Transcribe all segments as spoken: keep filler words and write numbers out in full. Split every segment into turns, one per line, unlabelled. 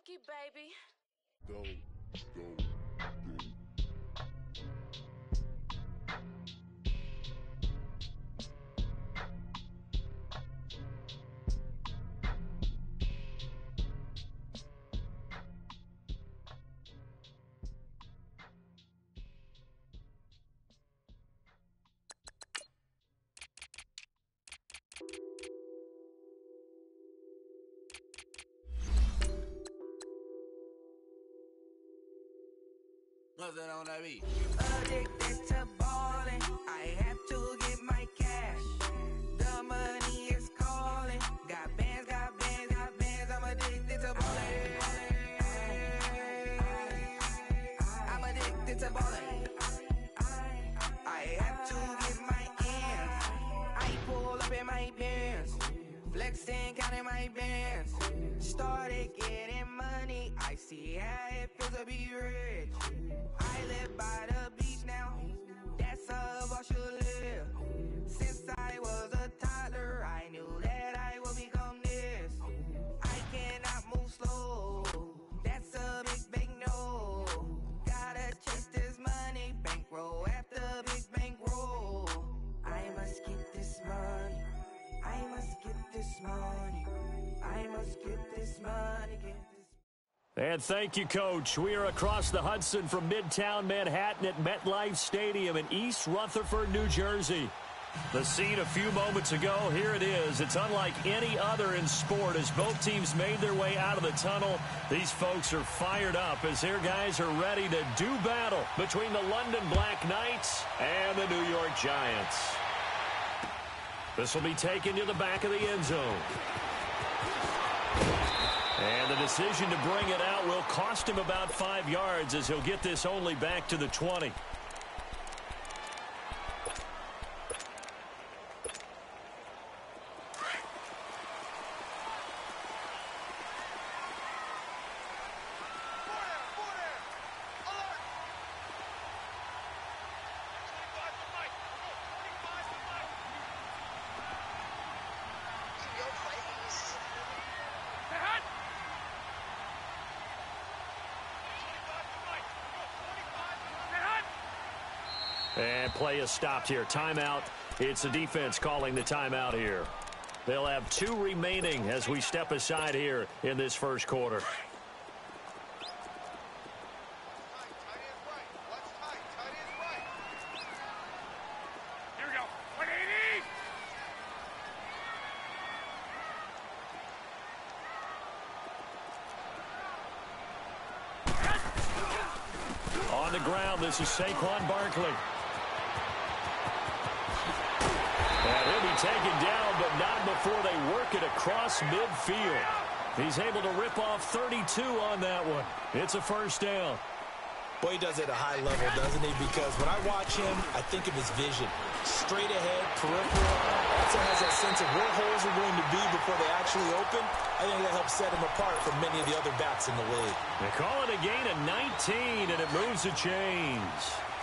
Cookie, baby.
Go, go, go.
What's that on that beat?
Addicted to ballin', I have to get my cash. The money is calling. Got bands, got bands, got bands. I'm addicted to ballin'. I'm addicted to ballin'. I have to get my ends. I pull up in my bands, flexing, counting my bands. Started getting money. I see how it feels to be rich. I live by the beach now, that's how I should live. Since I was a toddler, I knew that I would become this. I cannot move slow, that's a big, big no. Gotta chase this money, bankroll after big bankroll. I must get this money, I must get this money, I must get this money, get this.
And thank you, Coach. We are across the Hudson from Midtown Manhattan at MetLife Stadium in East Rutherford, New Jersey. The scene a few moments ago, here it is. It's unlike any other in sport as both teams made their way out of the tunnel. These folks are fired up as their guys are ready to do battle between the London Black Knights and the New York Giants. This will be taken to the back of the end zone. And the decision to bring it out will cost him about five yards as he'll get this only back to the twenty. And play is stopped here. Timeout. It's the defense calling the timeout here. They'll have two remaining as we step aside here in this first quarter.
Here we go. one eighty!
On the ground, this is Saquon Barkley. And he'll be taken down, but not before they work it across midfield. He's able to rip off thirty-two on that one. It's a first down.
Boy, he does it at a high level, doesn't he? Because when I watch him, I think of his vision. Straight ahead, peripheral. Also has that sense of where holes are going to be before they actually open. I think that helps set him apart from many of the other backs in the league.
They call it a gain of nineteen, and it moves the chains.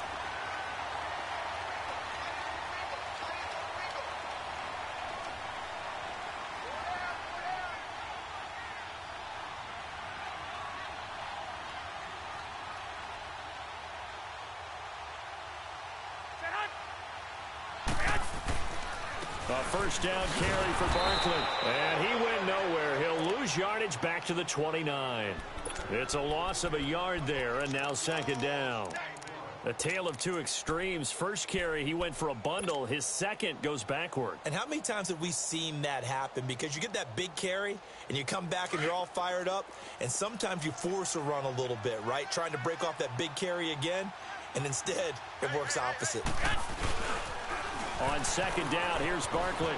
A first down carry for Barkley. And he went nowhere. He'll lose yardage back to the twenty-nine. It's a loss of a yard there, and now second down. A tale of two extremes. First carry, he went for a bundle. His second goes backward.
And how many times have we seen that happen? Because you get that big carry, and you come back and you're all fired up, and sometimes you force a run a little bit, right? Trying to break off that big carry again, and instead it works opposite.
On second down, here's Barkley.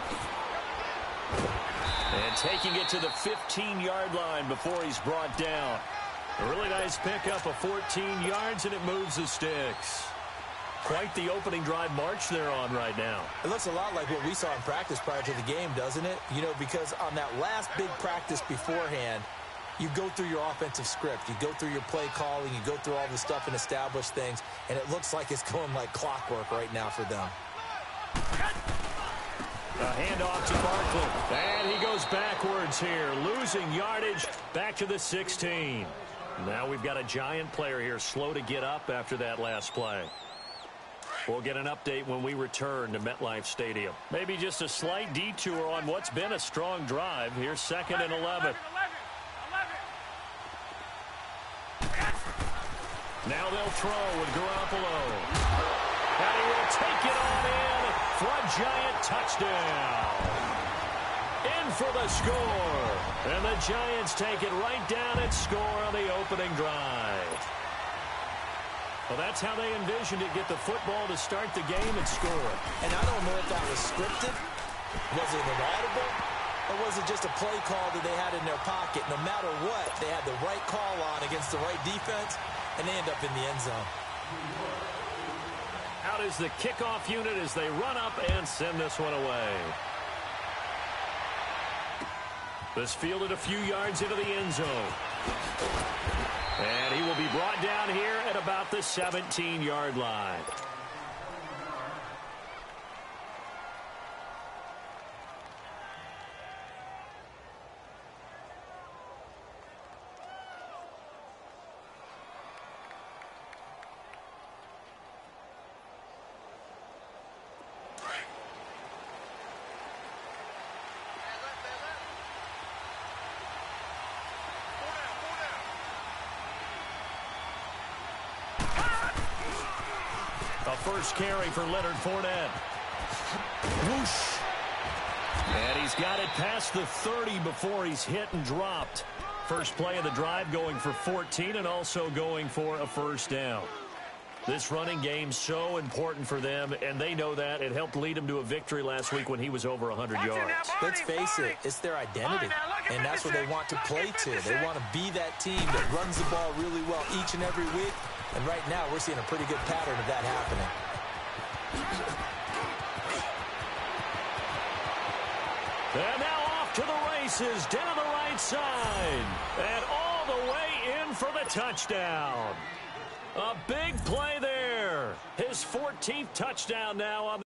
And taking it to the fifteen-yard line before he's brought down. A really nice pickup of fourteen yards, and it moves the sticks. Quite the opening drive march they're on right now.
It looks a lot like what we saw in practice prior to the game, doesn't it? You know, because on that last big practice beforehand, you go through your offensive script. You go through your play calling. You go through all the stuff and establish things, and it looks like it's going like clockwork right now for them.
A handoff to Barkley. And he goes backwards here, losing yardage back to the sixteen. Now we've got a giant player here, slow to get up after that last play. We'll get an update when we return to MetLife Stadium. Maybe just a slight detour on what's been a strong drive. Here's second and eleven. Now they'll throw with Garoppolo. And he will take it on in for a giant touchdown. In for the score. And the Giants take it right down and score on the opening drive. Well, that's how they envisioned it, get the football to start the game and score.
And I don't know if that was scripted. Was it an audible? Or was it just a play call that they had in their pocket? No matter what, they had the right call on against the right defense, and they end up in the end zone.
Out is the kickoff unit as they run up and send this one away. This fielded a few yards into the end zone. And he will be brought down here at about the seventeen-yard line. A first carry for Leonard Fournette. Whoosh. And he's got it past the thirty before he's hit and dropped. First play of the drive going for fourteen and also going for a first down. This running game so important for them, and they know that. It helped lead them to a victory last week when he was over one hundred yards.
Let's face it, it's their identity, and that's what they want to play to. They want to be that team that runs the ball really well each and every week. And right now, we're seeing a pretty good pattern of that happening.
And now off to the races, down the right side. And all the way in for the touchdown. A big play there. His fourteenth touchdown now on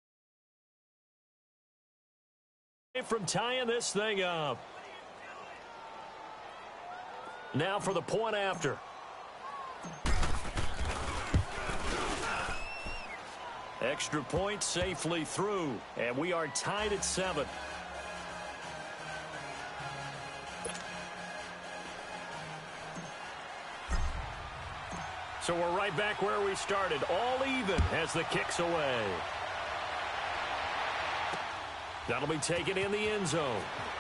the from tying this thing up. Now for the point after. Extra point safely through, and we are tied at seven. So we're right back where we started, all even as the kick's away. That'll be taken in the end zone.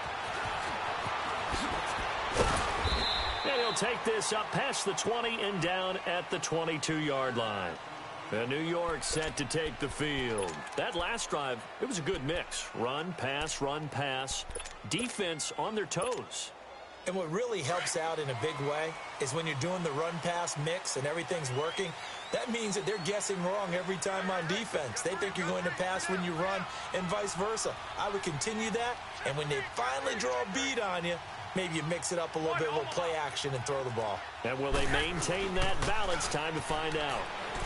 And he'll take this up past the twenty and down at the twenty-two-yard line. And New York set to take the field. That last drive, it was a good mix. Run, pass, run, pass. Defense on their toes.
And what really helps out in a big way is when you're doing the run-pass mix and everything's working, that means that they're guessing wrong every time on defense. They think you're going to pass when you run and vice versa. I would continue that, and when they finally draw a beat on you, maybe you mix it up a little bit, a little play action, and throw the ball.
And will they maintain that balance? Time to find out.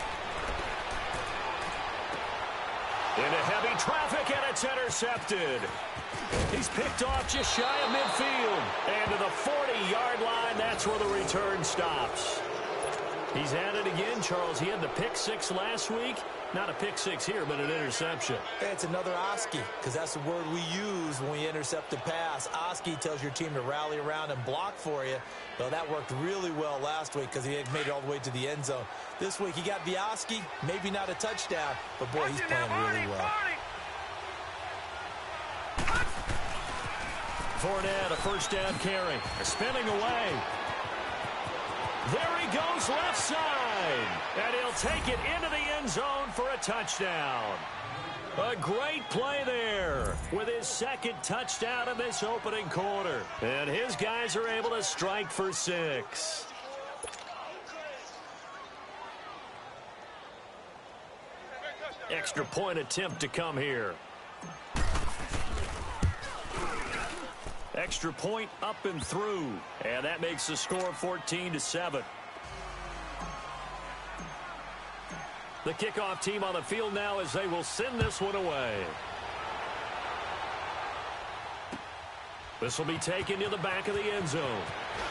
Into heavy traffic, and it's intercepted. He's picked off just shy of midfield. And to the forty-yard line, that's where the return stops. He's at it again, Charles. He had the pick six last week. Not a pick six here, but an interception.
It's another Oski, because that's the word we use when we intercept a pass. Oski tells your team to rally around and block for you. Well, that worked really well last week because he had made it all the way to the end zone. This week, he got the Oski, maybe not a touchdown, but boy, he's playing really well.
Fournette, a first down carry. Spinning away. There he goes left side. And he'll take it into the end zone for a touchdown. A great play there with his second touchdown in this opening quarter. And his guys are able to strike for six. Extra point attempt to come here. Extra point up and through. And that makes the score fourteen to seven. The kickoff team on the field now as they will send this one away. This will be taken to the back of the end zone.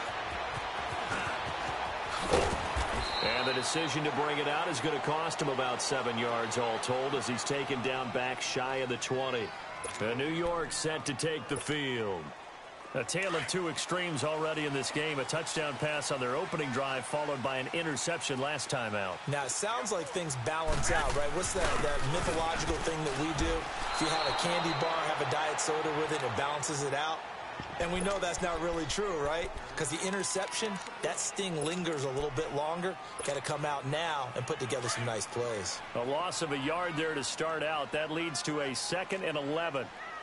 And the decision to bring it out is going to cost him about seven yards all told as he's taken down back shy of the twenty. The New York set to take the field. A tale of two extremes already in this game. A touchdown pass on their opening drive followed by an interception last time out.
Now, it sounds like things balance out, right? What's that, that mythological thing that we do? If you have a candy bar, have a diet soda with it, it balances it out. And we know that's not really true, right? Because the interception, that sting lingers a little bit longer. Got to come out now and put together some nice plays.
A loss of a yard there to start out. That leads to a second and eleven.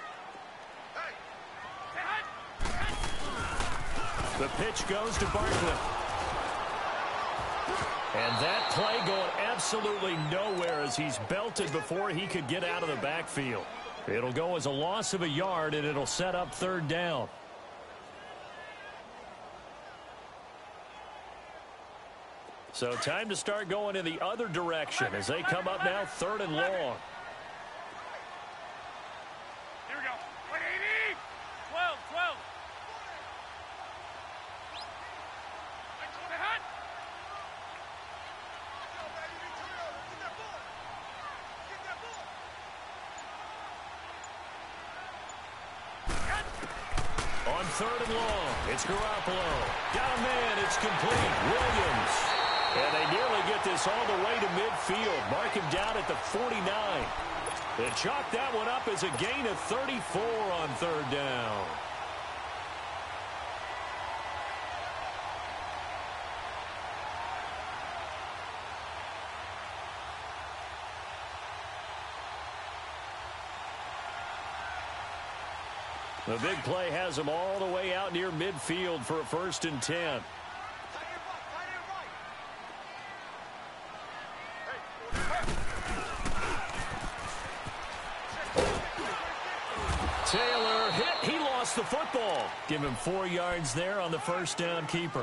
The pitch goes to Barkley. And that play going absolutely nowhere as he's belted before he could get out of the backfield. It'll go as a loss of a yard, and it'll set up third down. So time to start going in the other direction as they come up now third and long.
Here we go. one eighty. twelve, twelve.
On third and long, it's Garoppolo. Got a man, it's complete. Williams. And they nearly get this all the way to midfield. Mark him down at the forty-nine. They chalk that one up as a gain of thirty-four on third down. The big play has them all the way out near midfield for a first and ten. Taylor hit. He lost the football. Give him four yards there on the first down keeper.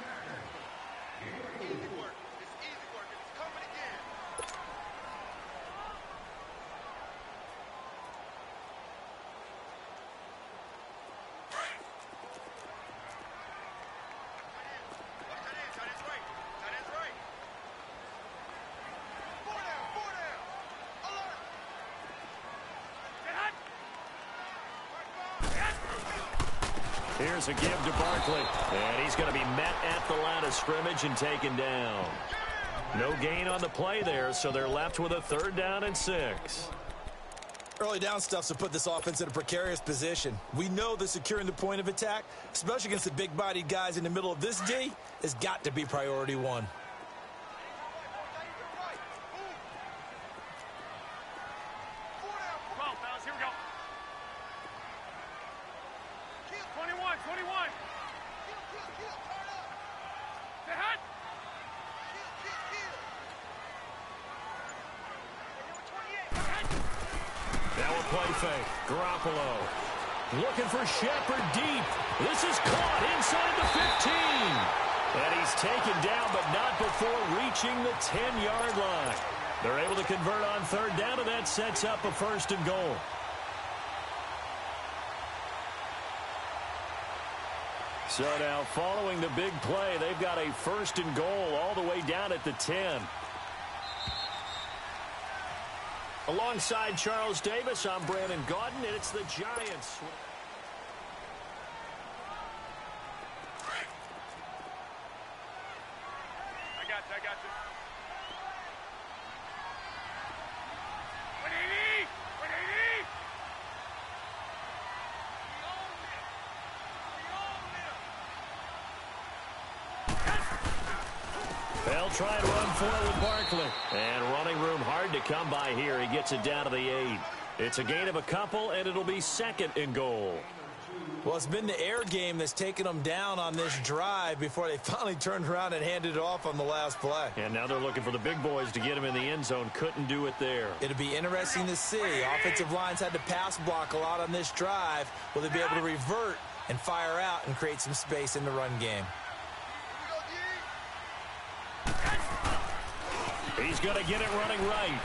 Here's a give to Barkley. And he's going to be met at the line of scrimmage and taken down. No gain on the play there, so they're left with a third down and six.
Early down stuff's to put this offense in a precarious position. We know that securing the point of attack, especially against the big-bodied guys in the middle of this D, has got to be priority one.
Garoppolo looking for Shepard deep. This is caught inside the fifteen. And he's taken down, but not before reaching the ten-yard line. They're able to convert on third down, and that sets up a first and goal. So now following the big play, they've got a first and goal all the way down at the ten. Alongside Charles Davis, I'm Brandon Gaudin, and it's the Giants.
I got you, I got you. one eighty! one eighty!
They'll try and run for it with Barkley. And running room hard to come by here. He gets it down to the eight. It's a gain of a couple, and it'll be second and goal.
Well, it's been the air game that's taken them down on this drive before they finally turned around and handed it off on the last play.
And now they're looking for the big boys to get him in the end zone. Couldn't do it there.
It'll be interesting to see. Offensive lines had to pass block a lot on this drive. Will they be able to revert and fire out and create some space in the run game?
He's going to get it running right.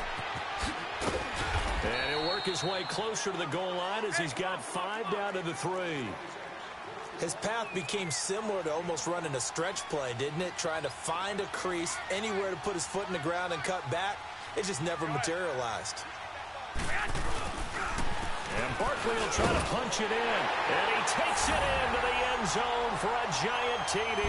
And he'll work his way closer to the goal line as he's got five down to the three.
His path became similar to almost running a stretch play, didn't it? Trying to find a crease, anywhere to put his foot in the ground and cut back. It just never materialized.
And Barkley will try to punch it in. And he takes it into the end zone for a giant T D.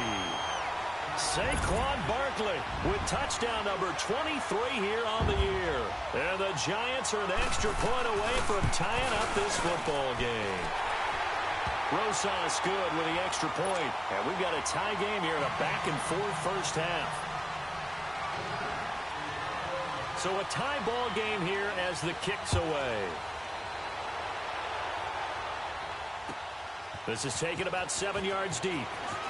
Saquon Barkley with touchdown number twenty-three here on the year. And the Giants are an extra point away from tying up this football game. Rosas good with the extra point. And we've got a tie game here in a back-and-forth first half. So a tie ball game here as the kick's away. This is taken about seven yards deep.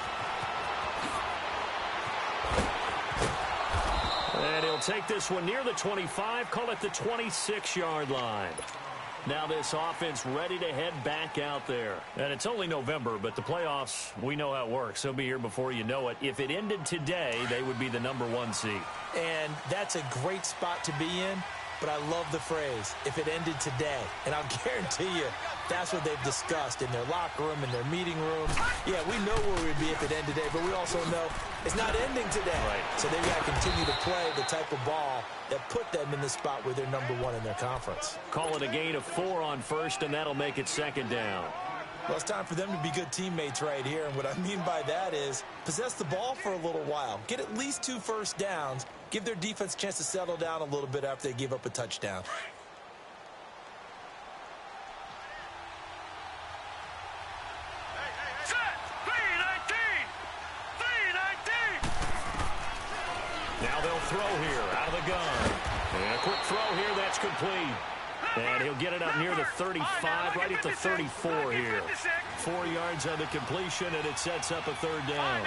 And he'll take this one near the twenty-five, call it the twenty-six yard line. Now this offense ready to head back out there. And it's only November, but the playoffs, we know how it works. They'll be here before you know it. If it ended today, they would be the number one seed.
And that's a great spot to be in, but I love the phrase, if it ended today. And I'll guarantee you, that's what they've discussed in their locker room, in their meeting rooms. Yeah, we know where we'd be if it ended today, but we also know it's not ending today.
Right.
So they've got to continue to play the type of ball that put them in the spot where they're number one in their conference.
Call it a gain of four on first, and that'll make it second down.
Well, it's time for them to be good teammates right here. And what I mean by that is possess the ball for a little while. Get at least two first downs. Give their defense a chance to settle down a little bit after they give up a touchdown.
Now they'll throw here out of the gun. And a quick throw here, that's complete. And he'll get it up near the thirty-five, right at the thirty-four here. Four yards on the completion, and it sets up a third down.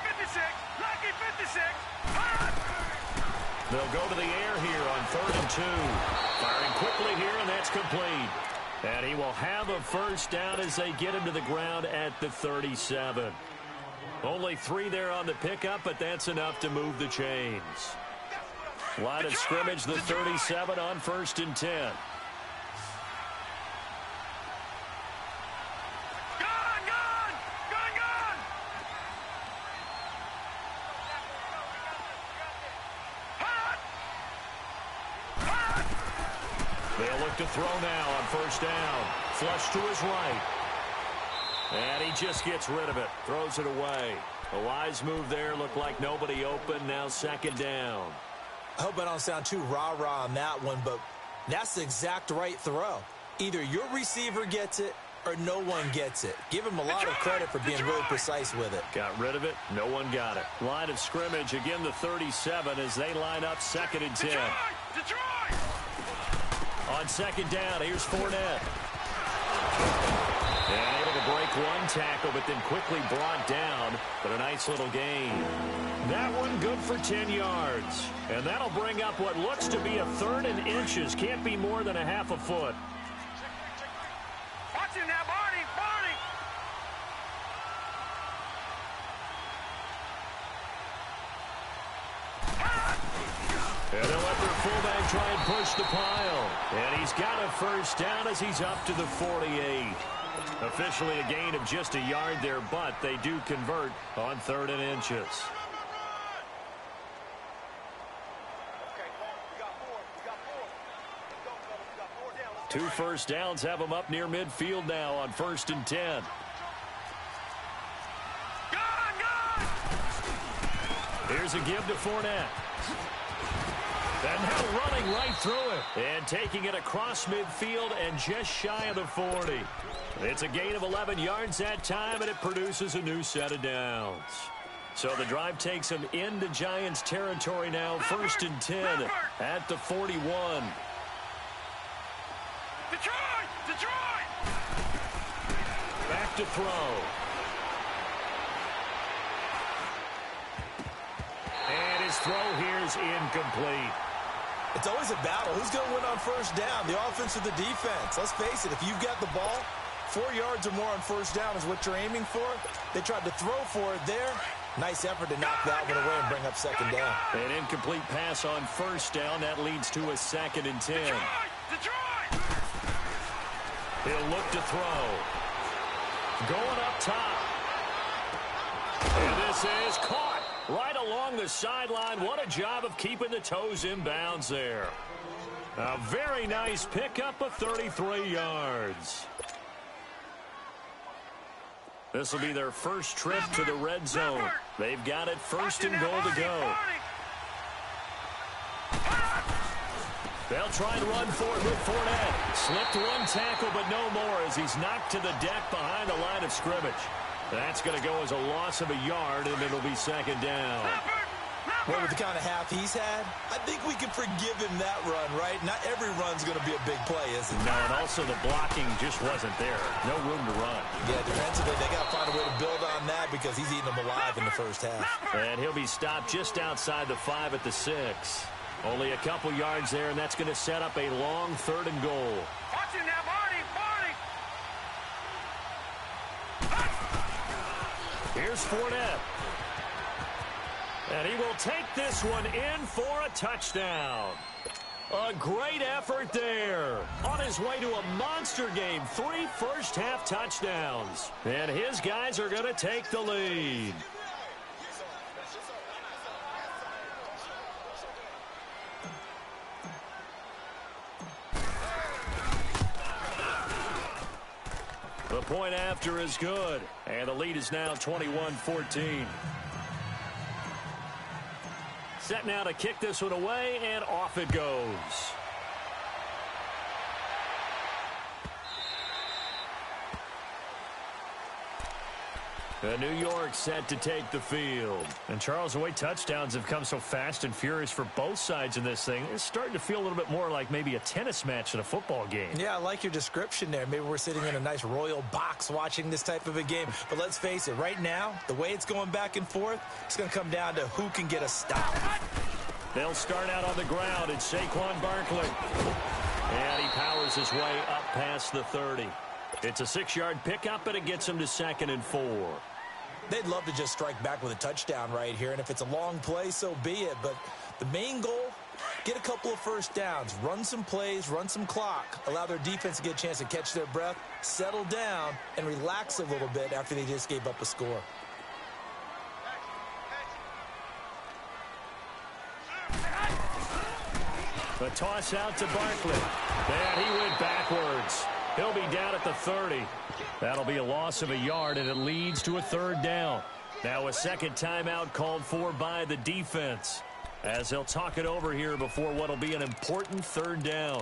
They'll go to the air here on third and two. Firing quickly here, and that's complete. And he will have a first down as they get him to the ground at the thirty-seven. Only three there on the pickup, but that's enough to move the chains. Line of scrimmage, the thirty-seven on first and ten. They'll look to throw now on first down. Flush to his right. And he just gets rid of it. Throws it away. A wise move there. Looked like nobody open. Now second down.
I hope I don't sound too rah-rah on that one, but that's the exact right throw. Either your receiver gets it or no one gets it. Give him a lot of credit for being really precise with it.
Got rid of it. No one got it. Line of scrimmage, again the thirty-seven as they line up second and ten. On second down, here's Fournette. And able to break one tackle, but then quickly brought down. But a nice little gain. That one good for ten yards. And that'll bring up what looks to be a third and inches. Can't be more than a half a foot.
Watch him now, Barney, Barney.
And they'll let their fullback try and push the pile. And he's got a first down as he's up to the forty-eight. Officially a gain of just a yard there, but they do convert on third and inches. Two first downs have them up near midfield now on first and ten. Here's a give to Fournette. And now running right through it. And taking it across midfield and just shy of the forty. It's a gain of eleven yards that time, and it produces a new set of downs. So the drive takes them into Giants territory now. First and ten at the forty-one.
Detroit! Detroit!
Back to throw. And his throw here is incomplete.
It's always a battle. Who's going to win on first down, the offense or the defense? Let's face it, if you've got the ball, four yards or more on first down is what you're aiming for. They tried to throw for it there. Nice effort to knock that one away and bring up second down.
An incomplete pass on first down. That leads to a second and ten.
Detroit! Detroit!
He'll look to throw. going up top. And this is caught right along the sideline. What a job of keeping the toes in bounds there. A very nice pickup of thirty-three yards. This will be their first trip to the red zone. They've got it first and goal to go. They'll try and run for it with Fournette. Slipped one tackle, but no more as he's knocked to the deck behind the line of scrimmage. That's going to go as a loss of a yard, and it'll be second down.
Well, with the kind of half he's had, I think we can forgive him that run, right? Not every run's going to be a big play, is it?
No, and also the blocking just wasn't there. No room to run.
Yeah, defensively, they got to find a way to build on that because he's eating them alive in the first half.
And he'll be stopped just outside the five at the six. Only a couple yards there, and that's going to set up a long third and goal.
Watch it now, Barney, Barney.
Here's Fournette. And he will take this one in for a touchdown. A great effort there. On his way to a monster game. Three first-half touchdowns. And his guys are going to take the lead. The point after is good. And the lead is now twenty-one fourteen. Set now to kick this one away, and off it goes. And New York set to take the field. And Charles, the way touchdowns have come so fast and furious for both sides in this thing, it's starting to feel a little bit more like maybe a tennis match in a football game.
Yeah, I like your description there. Maybe we're sitting in a nice royal box watching this type of a game. But let's face it, right now, the way it's going back and forth, it's going to come down to who can get a stop.
They'll start out on the ground. It's Saquon Barkley. And he powers his way up past the thirty. It's a six-yard pickup, but it gets him to second and four.
They'd love to just strike back with a touchdown right here, and if it's a long play, so be it. But the main goal, get a couple of first downs, run some plays, run some clock, allow their defense to get a chance to catch their breath, settle down, and relax a little bit after they just gave up a score.
The toss out to Barkley. And he went backwards. He'll be down at the thirty. That'll be a loss of a yard, and it leads to a third down. Now a second timeout called for by the defense, as they'll talk it over here before what'll be an important third down.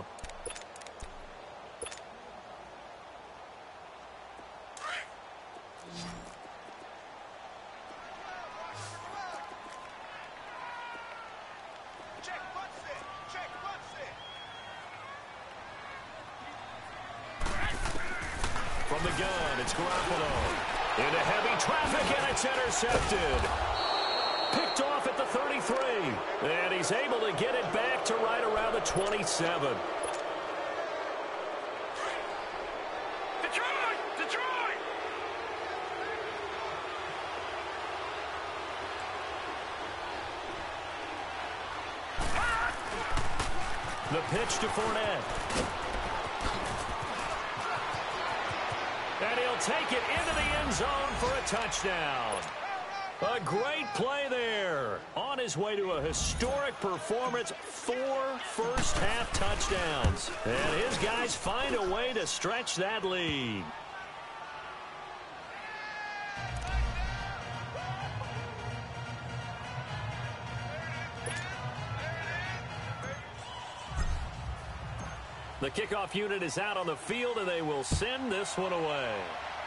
From the gun, it's Garoppolo. Into heavy traffic, and it's intercepted. Picked off at the thirty-three. And he's able to get it back to right around the twenty-seven.
Detroit! Detroit!
The pitch to Fournette. And he'll take it into the end zone for a touchdown. A great play there. On his way to a historic performance, four first-half touchdowns. And his guys find a way to stretch that lead. The kickoff unit is out on the field, and they will send this one away.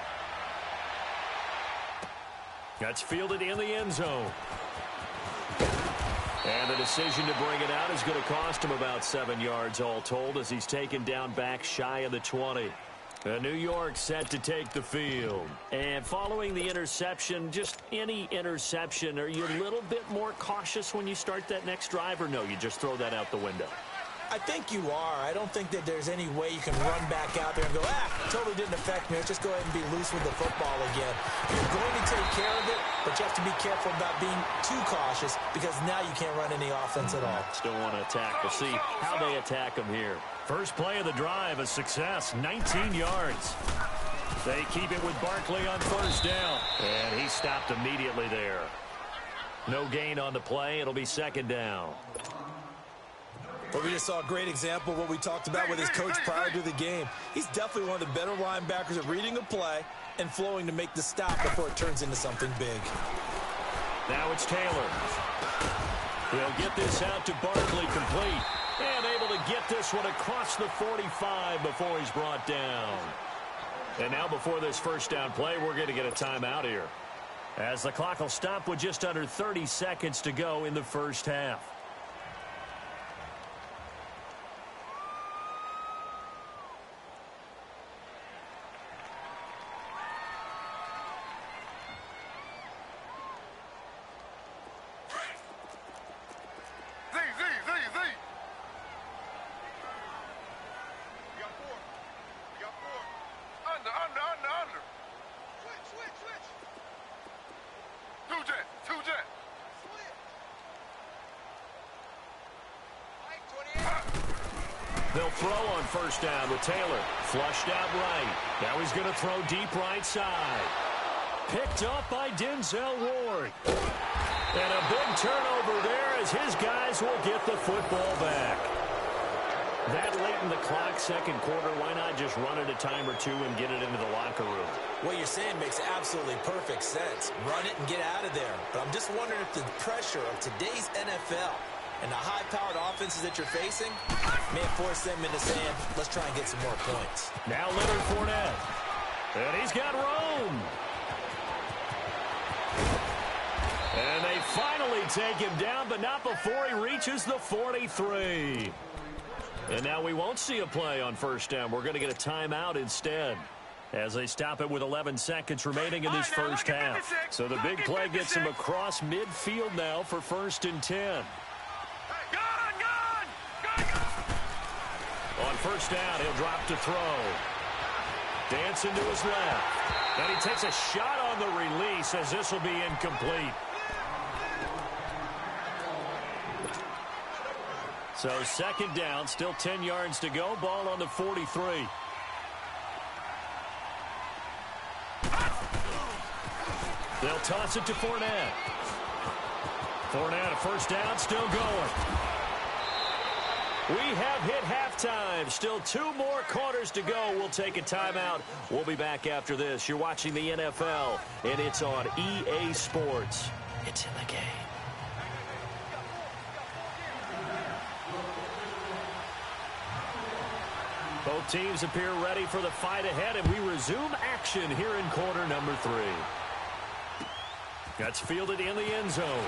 That's fielded in the end zone. And the decision to bring it out is going to cost him about seven yards all told, as he's taken down back shy of the twenty. And New York set to take the field. And following the interception, just any interception, are you a little bit more cautious when you start that next drive, or no, you just throw that out the window?
I think you are. I don't think that there's any way you can run back out there and go, ah, totally didn't affect me. Let's just go ahead and be loose with the football again. You're going to take care of it, but you have to be careful about being too cautious because now you can't run any offense at all.
Still want to attack. We'll see how they attack them here. First play of the drive, a success, nineteen yards. They keep it with Barkley on first down. And he stopped immediately there. No gain on the play. It'll be second down.
Well, we just saw a great example of what we talked about with his coach prior to the game. He's definitely one of the better linebackers at reading a play and flowing to make the stop before it turns into something big.
Now it's Taylor. He'll get this out to Barkley complete. And able to get this one across the forty-five before he's brought down. And now before this first down play, we're going to get a timeout here, as the clock will stop with just under thirty seconds to go in the first half. They'll throw on first down with Taylor. Flushed out right. Now he's going to throw deep right side. Picked up by Denzel Ward. And a big turnover there as his guys will get the football back. That late in the clock, second quarter, why not just run it a time or two and get it into the locker room?
What you're saying makes absolutely perfect sense. Run it and get out of there. But I'm just wondering if the pressure of today's N F L and the high-powered offenses that you're facing may have forced them into saying, let's try and get some more points.
Now Leonard Fournette. And he's got room. And they finally take him down, but not before he reaches the forty-three. And now we won't see a play on first down. We're going to get a timeout instead, as they stop it with eleven seconds remaining in this first half. So the big play gets him across midfield now for first and ten. On first down, he'll drop to throw. Dancing to his left. And he takes a shot on the release as this will be incomplete. So second down, still ten yards to go. Ball on the forty-three. They'll toss it to Fournette. Fournette, a first down, still going. We have hit halftime. Still two more quarters to go. We'll take a timeout. We'll be back after this. You're watching the N F L, and it's on E A Sports. It's in the game. Both teams appear ready for the fight ahead, and we resume action here in quarter number three. That's fielded in the end zone.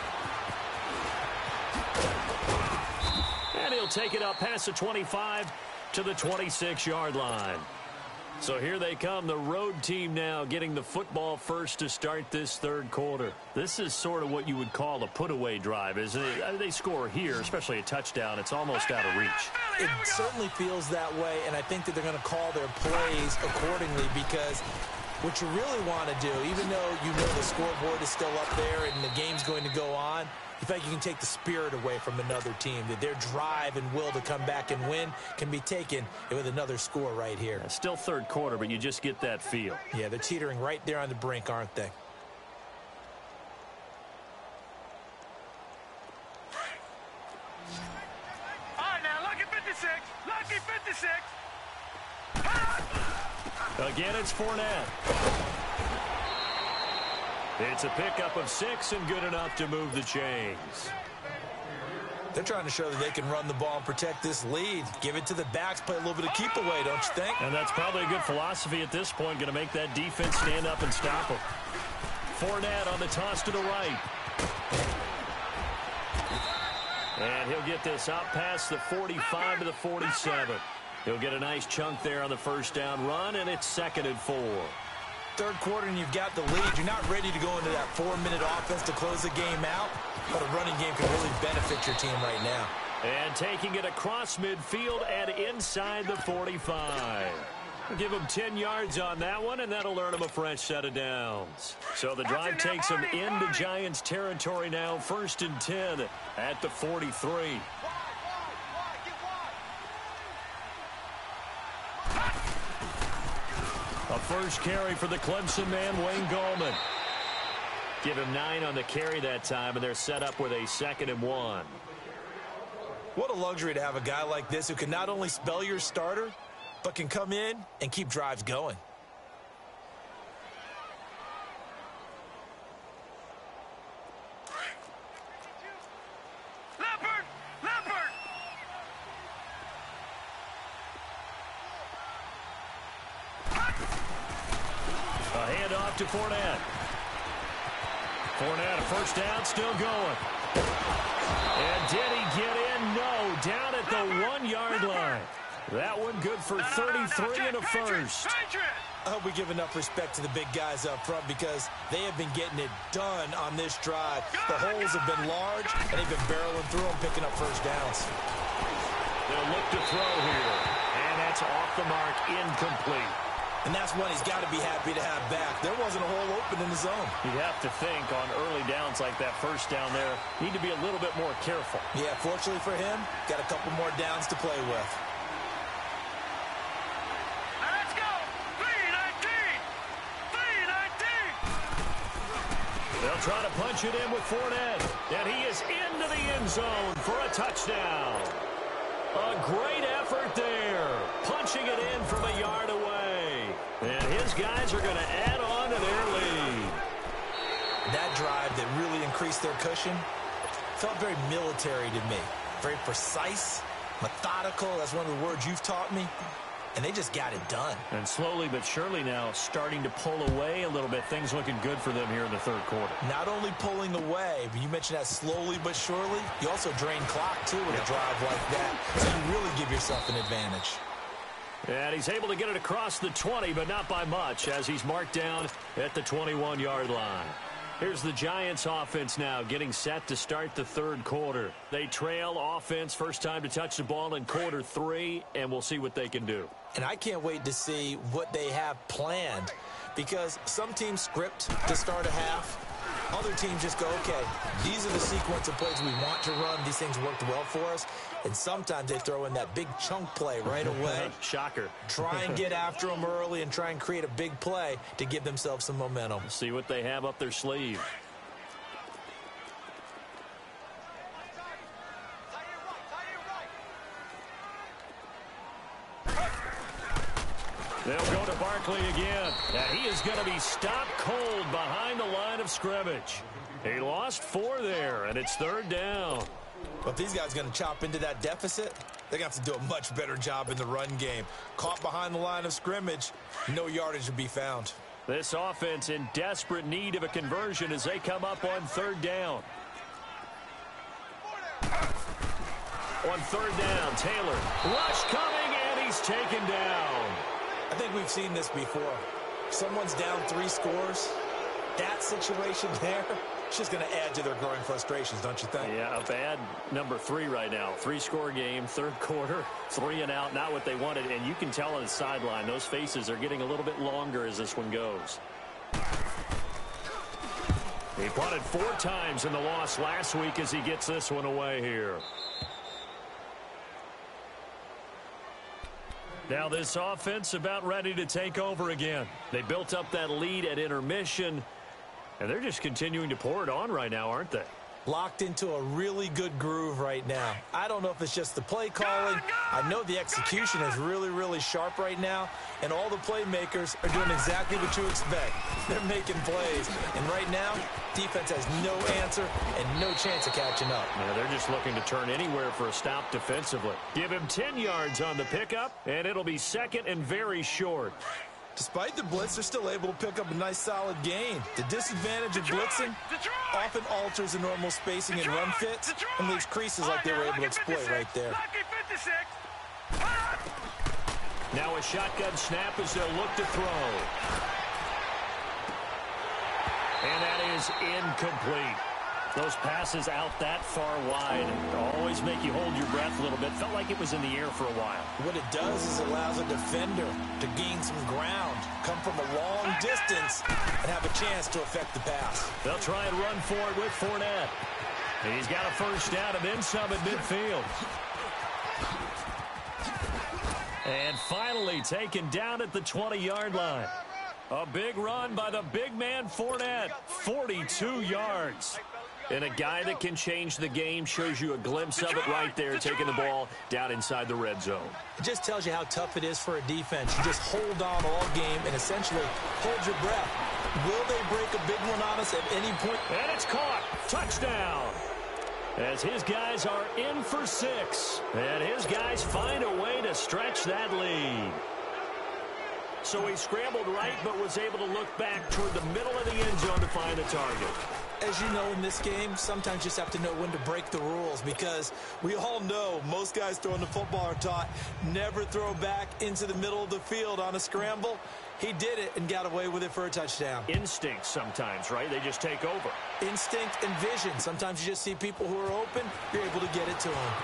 And he'll take it up past the twenty-five to the twenty-six-yard line. So here they come, the road team now getting the football first to start this third quarter. This is sort of what you would call a put-away drive, isn't it? They score here, especially a touchdown. It's almost out of reach.
It certainly feels that way, and I think that they're going to call their plays accordingly, because what you really want to do, even though you know the scoreboard is still up there and the game's going to go on, you feel like you can take the spirit away from another team, that their drive and will to come back and win can be taken with another score right here.
Yeah, still third quarter, but you just get that feel.
Yeah, they're teetering right there on the brink, aren't they?
All right, now, lucky fifty-six. Lucky fifty-six.
Again, it's Fournette. It's a pickup of six and good enough to move the chains.
They're trying to show that they can run the ball and protect this lead. Give it to the backs, play a little bit of keep away, don't you think?
And that's probably a good philosophy at this point, going to make that defense stand up and stop them. Fournette on the toss to the right. And he'll get this out past the forty-five to the forty-seven. He'll get a nice chunk there on the first down run, and it's second and four.
Third quarter and you've got the lead. You're not ready to go into that four-minute offense to close the game out, but a running game can really benefit your team right now.
And taking it across midfield and inside the forty-five. Give them ten yards on that one, and that'll earn them a fresh set of downs. So the drive takes them into Giants territory now, first and ten at the forty-three. A first carry for the Clemson man, Wayne Gallman. Give him nine on the carry that time, and they're set up with a second and one.
What a luxury to have a guy like this who can not only spell your starter, but can come in and keep drives going.
Leopard! Leopard!
A handoff to Fournette. Fournette, a first down, still going. And did he get in? No, down at the one-yard line. That one good for thirty-three and a first.
I hope we give enough respect to the big guys up front because they have been getting it done on this drive. The holes have been large, and they've been barreling through them, picking up first downs.
They'll look to throw here, and that's off the mark, incomplete.
And that's one he's got to be happy to have back. There wasn't a hole open in the zone.
You'd have to think on early downs like that first down there, need to be a little bit more careful.
Yeah, fortunately for him, got a couple more downs to play with.
Let's go! three nineteen! three nineteen!
They'll try to punch it in with Fournette, and he is into the end zone for a touchdown. A great effort there, punching it in from a yard away. And his guys are going to add on to their lead.
That drive that really increased their cushion felt very military to me. Very precise, methodical. That's one of the words you've taught me. And they just got it done.
And slowly but surely now starting to pull away a little bit. Things looking good for them here in the third quarter.
Not only pulling away, but you mentioned that slowly but surely. You also drain clock, too, with a drive like that. So you really give yourself an advantage.
And he's able to get it across the twenty, but not by much, as he's marked down at the twenty-one-yard line. Here's the Giants offense now getting set to start the third quarter. They trail offense, first time to touch the ball in quarter three, and we'll see what they can do.
And I can't wait to see what they have planned, because some teams script to start a half. Other teams just go, okay, these are the sequence of plays we want to run. These things worked well for us. And sometimes they throw in that big chunk play right away.
Shocker.
Try and get after them early and try and create a big play to give themselves some momentum.
See what they have up their sleeve. They'll go to Barkley again. And he is going to be stopped cold behind the line of scrimmage. He lost four there, and it's third down.
But if these guys are going to chop into that deficit, they're going to have to do a much better job in the run game. Caught behind the line of scrimmage, no yardage to be found.
This offense in desperate need of a conversion as they come up on third down. On third down, Taylor. Rush coming, and he's taken down.
I think we've seen this before. Someone's down three scores. That situation there, it's just going to add to their growing frustrations, don't you think?
Yeah, a bad number three right now. Three-score game, third quarter, three and out, not what they wanted. And you can tell on the sideline, those faces are getting a little bit longer as this one goes. He punted four times in the loss last week as he gets this one away here. Now this offense about ready to take over again. They built up that lead at intermission, and they're just continuing to pour it on right now, aren't they?
Locked into a really good groove right now. I don't know if it's just the play calling. I know the execution is really, really sharp right now, and all the playmakers are doing exactly what you expect. They're making plays, and right now, defense has no answer and no chance of catching up.
Yeah, they're just looking to turn anywhere for a stop defensively. Give him ten yards on the pickup, and it'll be second and very short.
Despite the blitz, they're still able to pick up a nice solid gain. The disadvantage of blitzing often alters the normal spacing and run fits and leaves creases like they were able to exploit right there.
Now a shotgun snap as they'll look to throw. And that is incomplete. Those passes out that far wide always make you hold your breath a little bit. Felt like it was in the air for a while.
What it does is it allows a defender to gain some ground, come from a long distance, and have a chance to affect the pass.
They'll try and run for it with Fournette. He's got a first down and then some at midfield. And finally taken down at the twenty-yard line. A big run by the big man Fournette, forty-two yards. And a guy that can change the game shows you a glimpse of it right there, taking the ball down inside the red zone.
It just tells you how tough it is for a defense. You just hold on all game and essentially hold your breath. Will they break a big one on us at any point?
And it's caught. Touchdown. As his guys are in for six. And his guys find a way to stretch that lead. So he scrambled right, but was able to look back toward the middle of the end zone to find the target.
As you know, in this game, sometimes you just have to know when to break the rules, because we all know most guys throwing the football are taught never throw back into the middle of the field on a scramble. He did it and got away with it for a touchdown.
Instinct sometimes, right? They just take over.
Instinct and vision. Sometimes you just see people who are open, you're able to get it to them.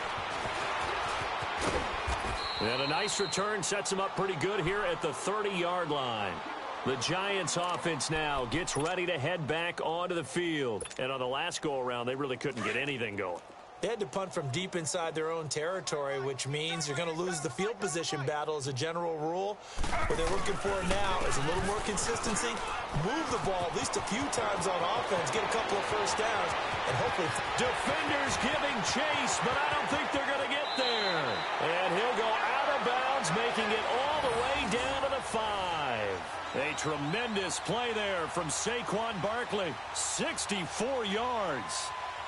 And a nice return sets him up pretty good here at the thirty-yard line. The Giants offense now gets ready to head back onto the field. And on the last go-around, they really couldn't get anything going.
They had to punt from deep inside their own territory, which means you're going to lose the field position battle as a general rule. What they're looking for now is a little more consistency, move the ball at least a few times on offense, get a couple of first downs, and hopefully...
Defenders giving chase, but I don't think they're going to get there. And he'll go out of bounds, making it all the way down to the five. A tremendous play there from Saquon Barkley, sixty-four yards.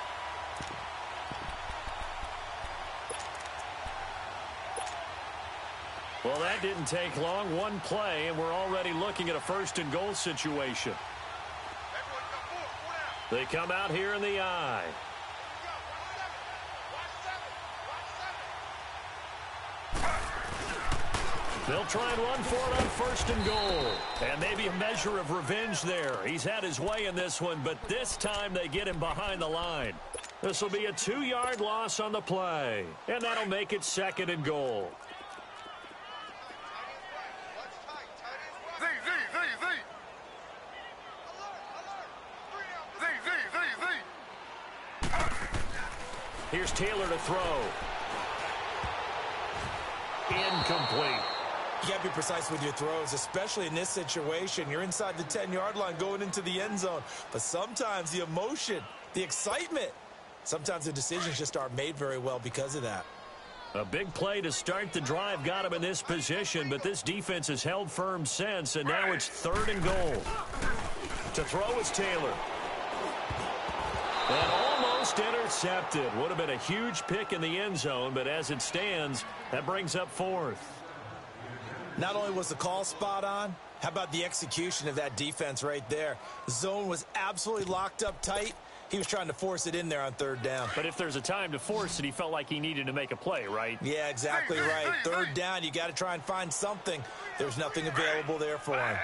Well, that didn't take long. One play, and we're already looking at a first and goal situation. They come out here in the I. They'll try and run for it on first and goal. And maybe a measure of revenge there. He's had his way in this one, but this time they get him behind the line. This will be a two-yard loss on the play. And that'll make it second and goal.
Z, Z, Z, Z. Z, Z, Z, Z.
Here's Taylor to throw. Incomplete.
You got to be precise with your throws, especially in this situation. You're inside the ten-yard line going into the end zone. But sometimes the emotion, the excitement, sometimes the decisions just aren't made very well because of that.
A big play to start the drive got him in this position, but this defense has held firm since, and now it's third and goal. To throw is Taylor. And almost intercepted. Would have been a huge pick in the end zone, but as it stands, that brings up fourth.
Not only was the call spot on, how about the execution of that defense right there? The zone was absolutely locked up tight. He was trying to force it in there on third down.
But if there's a time to force it, he felt like he needed to make a play, right?
Yeah, exactly right. Third down, you got to try and find something. There's nothing available there for him.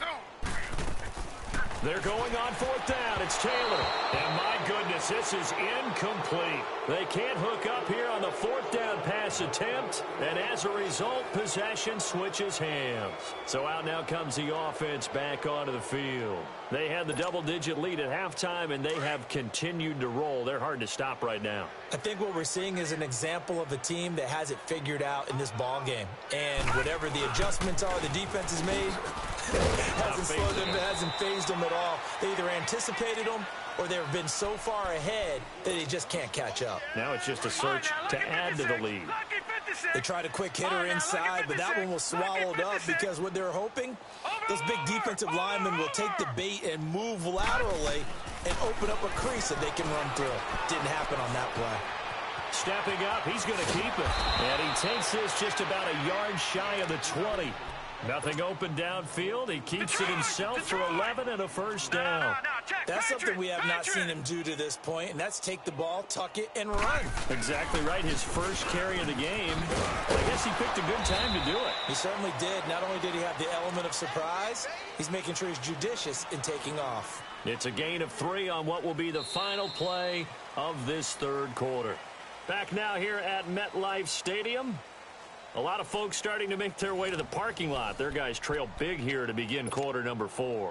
They're going on fourth down. It's Taylor. And my goodness, this is incomplete. They can't hook up here on the fourth down pass attempt. And as a result, possession switches hands. So out now comes the offense back onto the field. They had the double-digit lead at halftime, and they have continued to roll. They're hard to stop right now.
I think what we're seeing is an example of a team that has it figured out in this ball game. And whatever the adjustments are the defense has made, hasn't slowed them, hasn't phased them at all. They either anticipated them or they've been so far ahead that they just can't catch up.
Now it's just a search to add to the lead.
They tried a quick hitter inside, but that one was swallowed up because what they're hoping, those big defensive linemen will take the bait and move laterally and open up a crease that they can run through. Didn't happen on that play.
Stepping up, he's going to keep it. And he takes this just about a yard shy of the twenty. Nothing open downfield. He keeps it himself for eleven and a first down.
That's something we have not seen him do to this point, and that's take the ball, tuck it, and run.
Exactly right. His first carry of the game. I guess he picked a good time to do it.
He certainly did. Not only did he have the element of surprise, he's making sure he's judicious in taking off.
It's a gain of three on what will be the final play of this third quarter. Back now here at MetLife Stadium. A lot of folks starting to make their way to the parking lot. Their guys trail big here to begin quarter number four.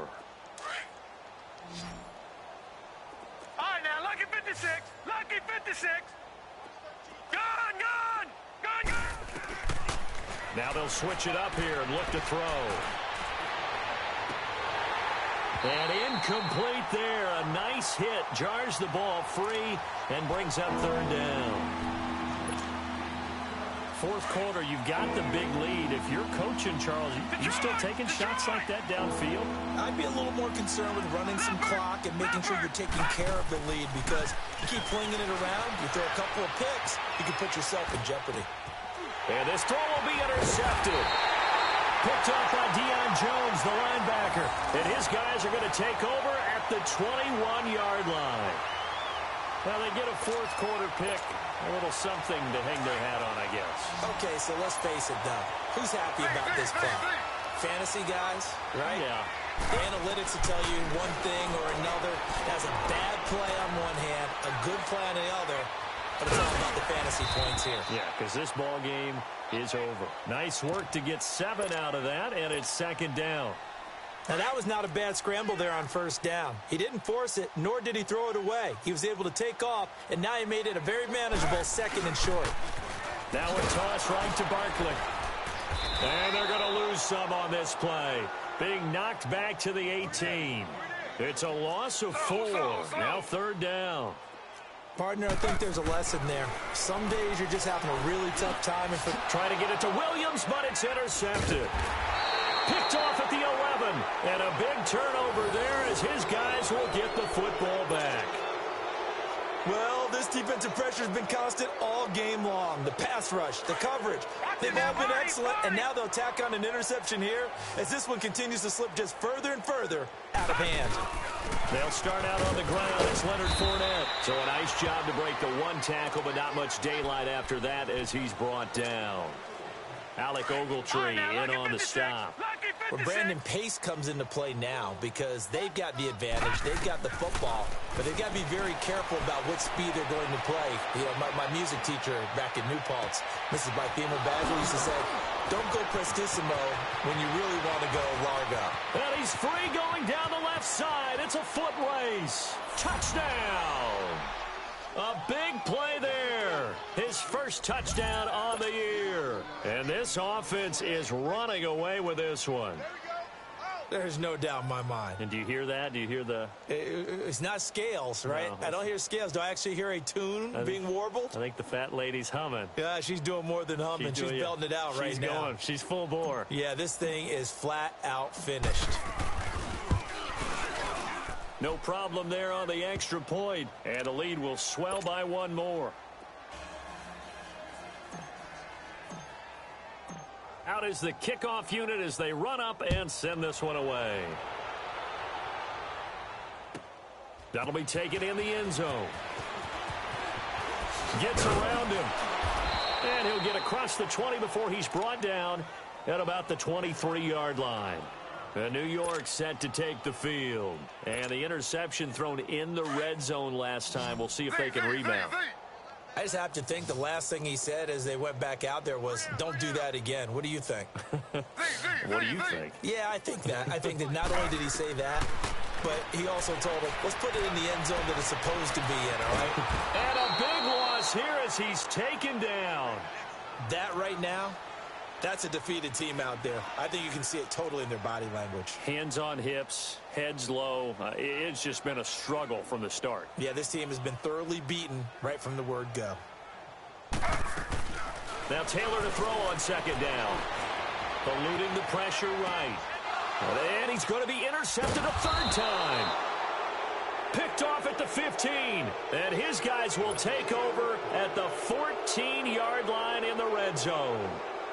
All right, now, lucky fifty-six. Lucky fifty-six. Gone, gone. Gone, gone.
Now they'll switch it up here and look to throw. And incomplete there. A nice hit. Jars the ball free and brings up third down. Fourth quarter, you've got the big lead. If you're coaching, Charles, you, you still taking shots like that downfield?
I'd be a little more concerned with running some clock and making sure you're taking care of the lead, because you keep flinging it around, you throw a couple of picks, you can put yourself in jeopardy.
And this throw will be intercepted. Picked up by Deion Jones, the linebacker. And his guys are going to take over at the twenty-one-yard line. Well, they get a fourth quarter pick. A little something to hang their hat on, I guess.
Okay, so let's face it, though. Who's happy about this play? Fantasy guys, right?
Yeah.
The analytics will tell you one thing or another. That's a bad play on one hand, a good play on the other. But it's all about the fantasy points here.
Yeah, because this ball game is over. Nice work to get seven out of that, and it's second down.
Now, that was not a bad scramble there on first down. He didn't force it, nor did he throw it away. He was able to take off, and now he made it a very manageable second and short.
Now a toss right to Barkley. And they're going to lose some on this play. Being knocked back to the eighteen. It's a loss of four. Now third down.
Partner, I think there's a lesson there. Some days you're just having a really tough time. And for
trying to get it to Williams, but it's intercepted. Picked off at the eleven. And a big turnover there as his guys will get the football back.
Well, this defensive pressure has been constant all game long. The pass rush, the coverage, they've all been excellent, and now they'll tack on an interception here as this one continues to slip just further and further out of hand.
They'll start out on the ground. It's Leonard Fournette. So a nice job to break the one tackle, but not much daylight after that as he's brought down. Alec Ogletree in on the stop.
Well, Brandon, pace comes into play now because they've got the advantage. They've got the football, but they've got to be very careful about what speed they're going to play. You know, my, my music teacher back in New Paltz, Missus Bythema Badger, used to say, don't go prestissimo when you really want to go largo.
And he's free going down the left side. It's a foot race. Touchdown. A big play there. His first touchdown on the year. And this offense is running away with this one.
There's no doubt in my mind.
And do you hear that? Do you hear the...
It's not scales, right?
No.
I don't hear scales. Do I actually hear a tune
think,
being warbled?
I think the fat lady's humming.
Yeah, she's doing more than humming. She's, she's belting it out
she's
right
going.
now.
She's full bore.
Yeah, this thing is flat out finished.
No problem there on the extra point. And the lead will swell by one more. Out is the kickoff unit as they run up and send this one away. That'll be taken in the end zone. Gets around him. And he'll get across the twenty before he's brought down at about the twenty-three-yard line. And New York set to take the field. And the interception thrown in the red zone last time. We'll see if they can rebound.
I just have to think the last thing he said as they went back out there was, don't do that again. What do you think?
What do you think?
Yeah, I think that. I think that not only did he say that, but he also told him, let's put it in the end zone that it's supposed to be in, all right?
And a big loss here as he's taken down.
That right now, that's a defeated team out there. I think you can see it totally in their body language.
Hands on hips, heads low. Uh, it's just been a struggle from the start.
Yeah, this team has been thoroughly beaten right from the word go.
Now Taylor to throw on second down. Eluding the pressure right. And he's going to be intercepted a third time. Picked off at the fifteen. And his guys will take over at the fourteen-yard line in the red zone.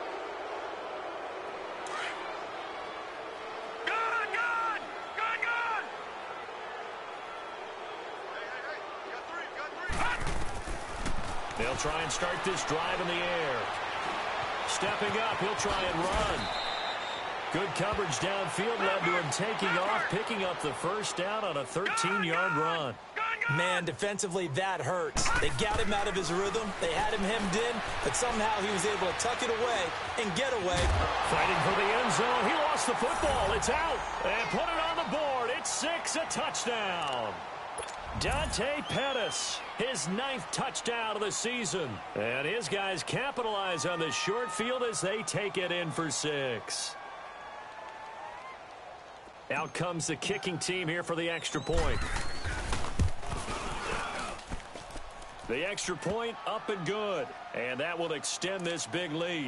They'll try and start this drive in the air. Stepping up, he'll try and run. Good coverage downfield led to him taking off, picking up the first down on a thirteen-yard run.
Man, defensively, that hurts. They got him out of his rhythm. They had him hemmed in, but somehow he was able to tuck it away and get away.
Fighting for the end zone. He lost the football. It's out. And put it on the board. It's six, a touchdown. Dante Pettis, his ninth touchdown of the season. And his guys capitalize on the short field as they take it in for six. Out comes the kicking team here for the extra point. The extra point up and good. And that will extend this big lead.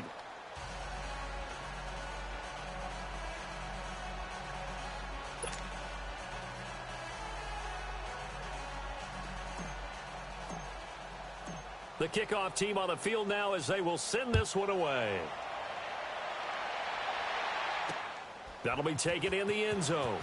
The kickoff team on the field now as they will send this one away. That'll be taken in the end zone.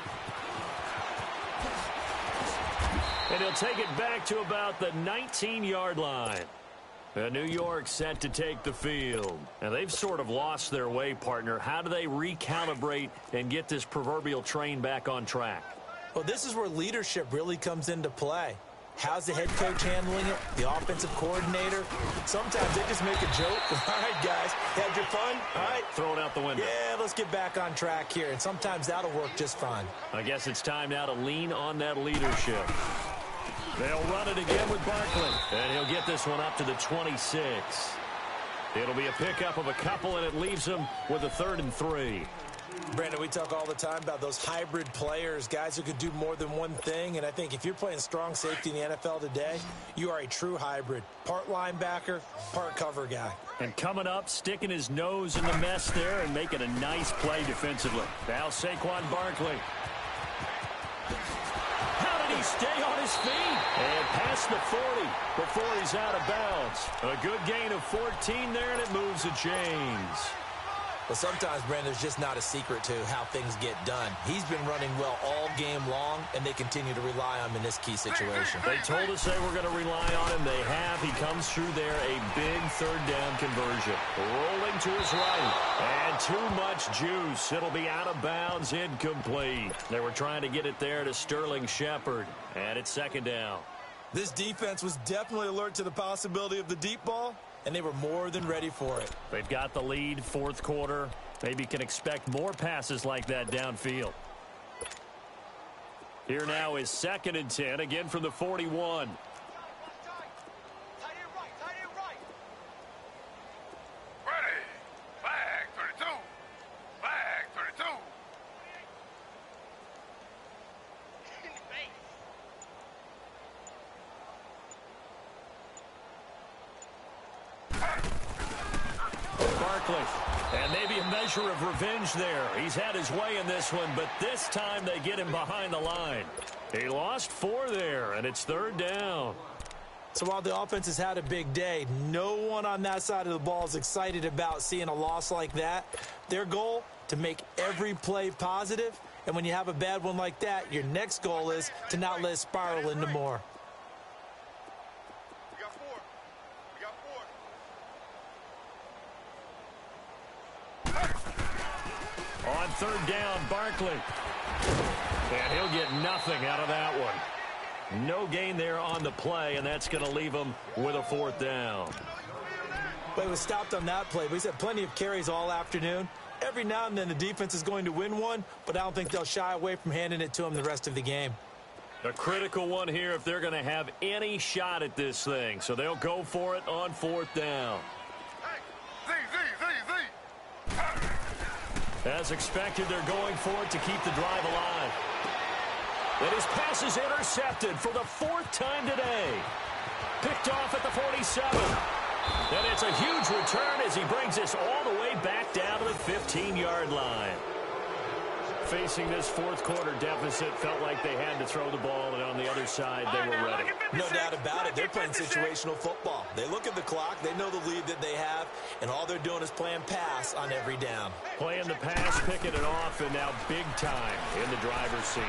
And he'll take it back to about the nineteen-yard line. And New York set to take the field. And they've sort of lost their way, partner. How do they recalibrate and get this proverbial train back on track?
Well, this is where leadership really comes into play. How's the head coach handling it? The offensive coordinator? Sometimes they just make a joke. All right, guys, had your fun? All right.
Throw it out the window.
Yeah, let's get back on track here. And sometimes that'll work just fine.
I guess it's time now to lean on that leadership. They'll run it again with Barkley. And he'll get this one up to the twenty-six. It'll be a pickup of a couple, and it leaves him with a third and three.
Brandon, we talk all the time about those hybrid players, guys who could do more than one thing. And I think if you're playing strong safety in the N F L today, you are a true hybrid. Part linebacker, part cover guy.
And coming up, sticking his nose in the mess there and making a nice play defensively. Now Saquon Barkley. How did he stay on his feet? And past the forty before he's out of bounds. A good gain of fourteen there, and it moves the chains.
Well, sometimes, Brandon, there's just not a secret to how things get done. He's been running well all game long, and they continue to rely on him in this key situation.
They told us they were going to rely on him. They have. He comes through there, a big third down conversion. Rolling to his right, and too much juice. It'll be out of bounds, incomplete. They were trying to get it there to Sterling Shepard, and it's second down.
This defense was definitely alert to the possibility of the deep ball, and they were more than ready for it.
They've got the lead, fourth quarter. Maybe can expect more passes like that downfield. Here now is second and ten, again from the forty-one.
Ready. Flag thirty-two. Flag thirty-two.
Barkley, and maybe a measure of revenge there. He's had his way in this one, but this time they get him behind the line. He lost four there, and it's third down.
So while the offense has had a big day, no one on that side of the ball is excited about seeing a loss like that. Their goal, to make every play positive, and when you have a bad one like that, your next goal is to not let it spiral into more.
On third down, Barkley. And he'll get nothing out of that one. No gain there on the play, and that's going to leave him with a fourth down.
But he was stopped on that play. But he's had plenty of carries all afternoon. Every now and then the defense is going to win one, but I don't think they'll shy away from handing it to him the rest of the game.
A critical one here if they're going to have any shot at this thing. So they'll go for it on fourth down. As expected, they're going for it to keep the drive alive. And his pass is intercepted for the fourth time today. Picked off at the forty-seven. And it's a huge return as he brings this all the way back down to the fifteen-yard line. Facing this fourth quarter deficit, felt like they had to throw the ball, and on the other side, they were ready.
No doubt about it. They're playing situational football. They look at the clock, they know the lead that they have, and all they're doing is playing pass on every down.
Playing the pass, picking it off, and now big time in the driver's seat.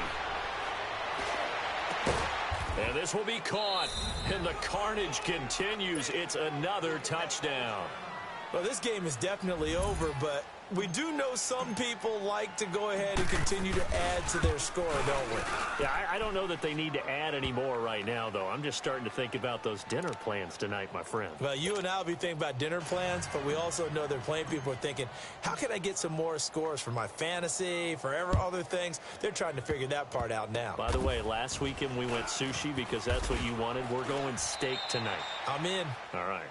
And this will be caught, and the carnage continues. It's another touchdown.
Well, this game is definitely over, but we do know some people like to go ahead and continue to add to their score, don't we?
Yeah, I, I don't know that they need to add any more right now, though. I'm just starting to think about those dinner plans tonight, my friend.
Well, you and I will be thinking about dinner plans, but we also know there are plenty of people are thinking, how can I get some more scores for my fantasy, for ever other things? They're trying to figure that part out now.
By the way, last weekend we went sushi because that's what you wanted. We're going steak tonight.
I'm in.
All right.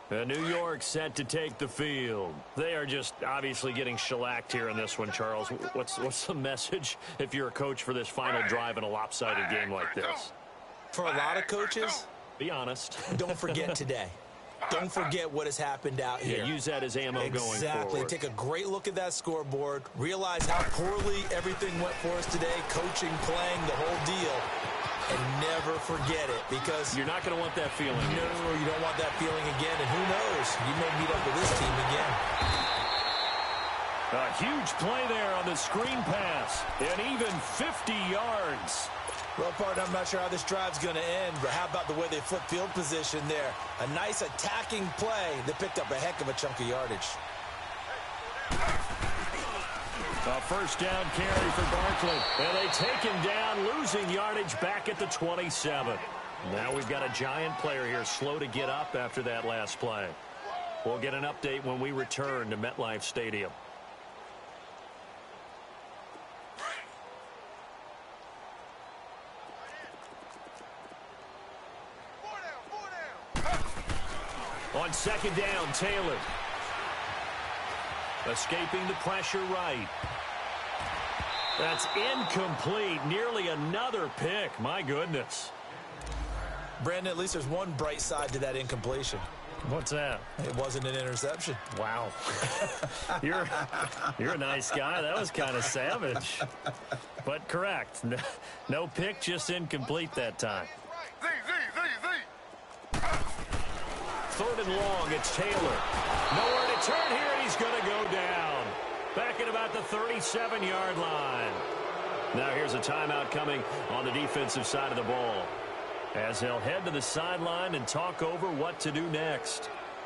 Uh, New York set to take the field. They are just obviously getting shellacked here in this one, Charles. What's, what's the message if you're a coach for this final drive in a lopsided game like this?
For a lot of coaches,
be honest.
Don't forget today. Don't forget what has happened out here.
Yeah, use that as ammo
exactly.
going forward.
Exactly. Take a great look at that scoreboard. Realize how poorly everything went for us today. Coaching, playing, the whole deal. And never forget it, because
you're not going to want that feeling.
No, you don't want that feeling again. And who knows? You may meet up with this team again.
A huge play there on the screen pass. And even fifty yards.
Well, partner, I'm not sure how this drive's going to end, but how about the way they flip field position there? A nice attacking play that picked up a heck of a chunk of yardage.
A first down carry for Barkley. And they take him down, losing yardage back at the twenty-seven. Now we've got a giant player here, slow to get up after that last play. We'll get an update when we return to MetLife Stadium. On second down, Taylor. Escaping the pressure right. That's incomplete. Nearly another pick. My goodness.
Brandon, at least there's one bright side to that incompletion.
What's that?
It wasn't an interception.
Wow. you're, you're a nice guy. That was kind of savage. But correct. No, no pick, just incomplete that time.
Z, Z, Z, Z.
Third and long, it's Taylor. Nowhere to turn here, and he's going to go down. Back at about the thirty-seven yard line. Now here's a timeout coming on the defensive side of the ball, as they'll head to the sideline and talk over what to do next.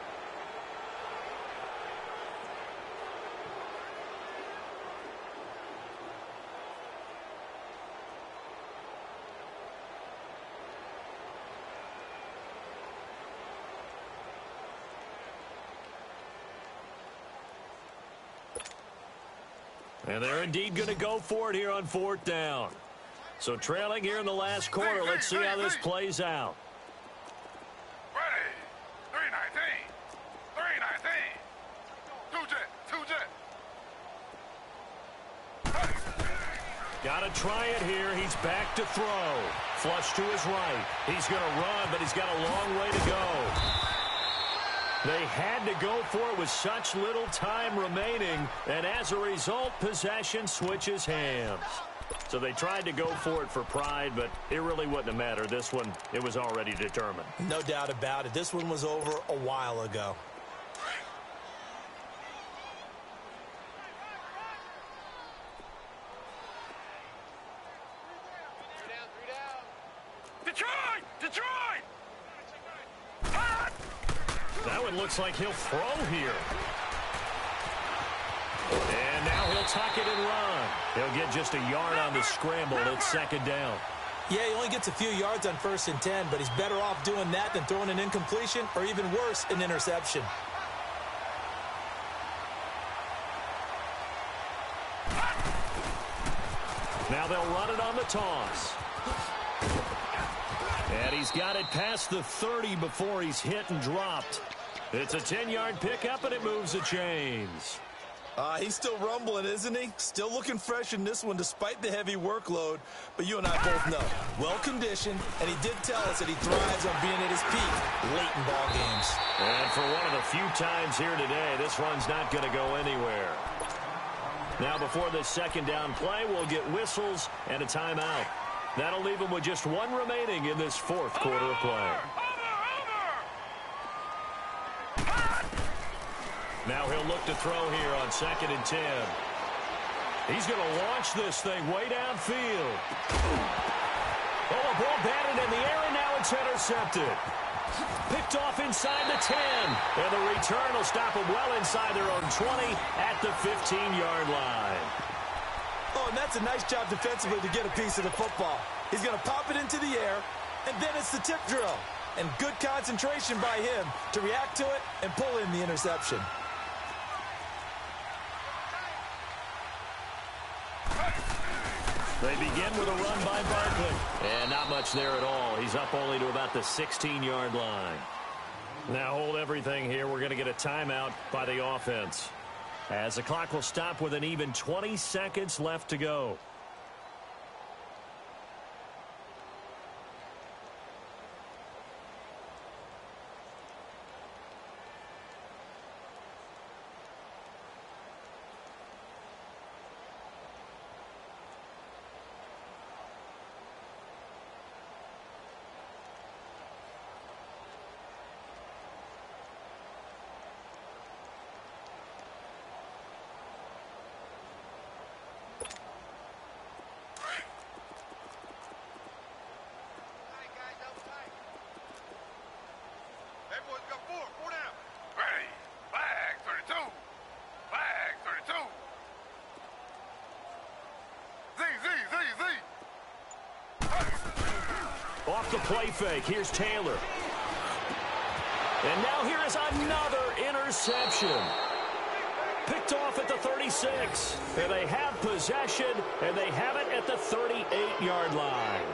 And they're indeed going to go for it here on fourth down. So trailing here in the last quarter. Let's see how this plays out.
Ready. three nineteen. three nineteen. Two jet. Two jet.
Got to try it here. He's back to throw. Flush to his right. He's going to run, but he's got a long way to go. They had to go for it with such little time remaining, and as a result, possession switches hands. So they tried to go for it for pride, but it really wouldn't have mattered. This one, it was already determined.
No doubt about it. This one was over a while ago.
Detroit! Detroit!
That one looks like he'll throw here. And now he'll tuck it and run. He'll get just a yard on the scramble. It's second down.
Yeah, he only gets a few yards on first and ten, but he's better off doing that than throwing an incompletion or even worse, an interception.
Now they'll run it on the toss. And he's got it past the thirty before he's hit and dropped. It's a ten yard pickup, and it moves the chains.
Uh, he's still rumbling, isn't he? Still looking fresh in this one despite the heavy workload. But you and I both know, well-conditioned, and he did tell us that he thrives on being at his peak late in ball games.
And for one of the few times here today, this run's not going to go anywhere. Now before this second down play, we'll get whistles and a timeout. That'll leave him with just one remaining in this fourth quarter of play. Now he'll look to throw here on second and ten. He's going to launch this thing way downfield. Oh, a ball batted in the air, and now it's intercepted. Picked off inside the ten. And the return will stop them well inside their own twenty at the fifteen yard line.
Oh, and that's a nice job defensively to get a piece of the football. He's going to pop it into the air, and then it's the tip drill. And good concentration by him to react to it and pull in the interception.
They begin with a run by Barkley. And not much there at all. He's up only to about the sixteen yard line. Now hold everything here. We're going to get a timeout by the offense, as the clock will stop with an even twenty seconds left to go. Off the play fake, here's Taylor. And now here is another interception. Picked off at the thirty-six. And they have possession, and they have it at the thirty-eight yard line.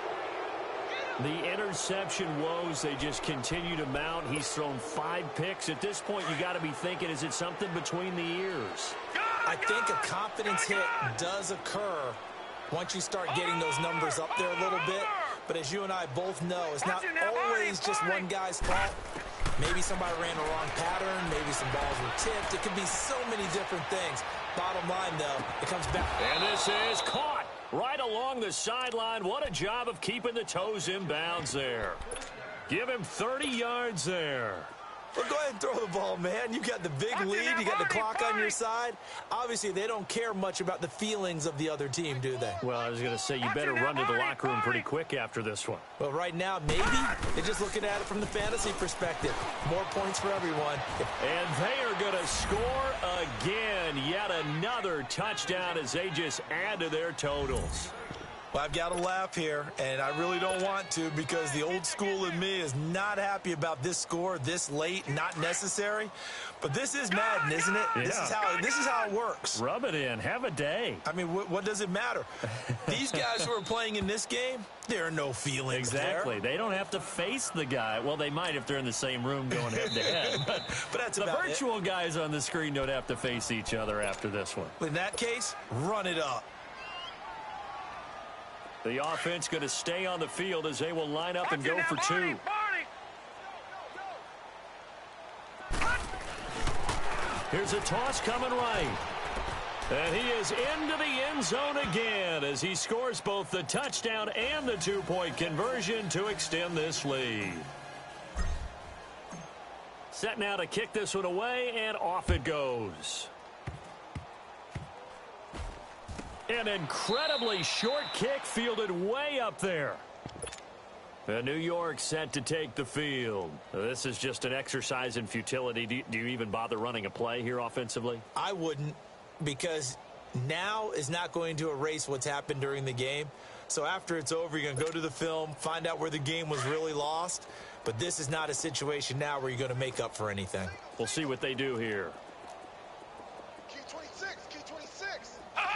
The interception woes, they just continue to mount. He's thrown five picks. At this point, you got to be thinking, is it something between the ears?
I think a confidence hit does occur once you start getting those numbers up there a little bit. But as you and I both know, it's not always just one guy's fault. Maybe somebody ran a wrong pattern. Maybe some balls were tipped. It could be so many different things. Bottom line, though, it comes back.
And this is caught right along the sideline. What a job of keeping the toes in bounds there. Give him thirty yards there.
Well, go ahead and throw the ball, man. You got the big lead. You got the clock on your side. Obviously, they don't care much about the feelings of the other team, do they?
Well, I was going to say, you better run to the locker room pretty quick after this one.
Well, right now, maybe they're just looking at it from the fantasy perspective. More points for everyone.
And they are going to score again. Yet another touchdown as they just add to their totals.
Well, I've got to laugh here, and I really don't want to because the old school in me is not happy about this score this late, not necessary. But this is Madden, isn't it?
Yeah.
This is how this is how it works.
Rub it in. Have a day.
I mean, what, what does it matter? These guys who are playing in this game, there are no feelings
Exactly.
there.
They don't have to face the guy. Well, they might if they're in the same room going head-to-head. But,
but that's
the
about
virtual
it.
guys on the screen don't have to face each other after this one.
In that case, run it up.
The offense going to stay on the field as they will line up and go for two. Here's a toss coming right. And he is into the end zone again as he scores both the touchdown and the two-point conversion to extend this lead. Set now to kick this one away, and off it goes. An incredibly short kick fielded way up there. And New York set to take the field. This is just an exercise in futility. Do you, do you even bother running a play here offensively?
I wouldn't, because now is not going to erase what's happened during the game. So after it's over, you're going to go to the film, find out where the game was really lost. But this is not a situation now where you're going to make up for anything.
We'll see what they do here.
Key twenty-six, key twenty-six.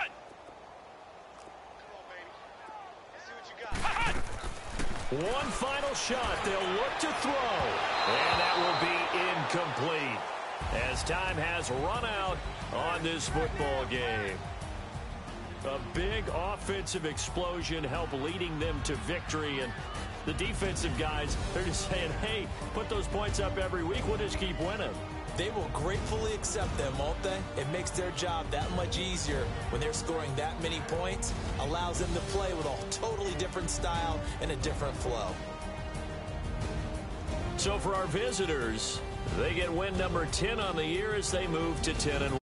One final shot. They'll look to throw. And that will be incomplete as time has run out on this football game. A big offensive explosion helped leading them to victory. And the defensive guys, they're just saying, hey, put those points up every week. We'll just keep winning.
They will gratefully accept them, won't they? It makes their job that much easier when they're scoring that many points. Allows them to play with a totally different style and a different flow.
So for our visitors, they get win number ten on the year as they move to ten and one.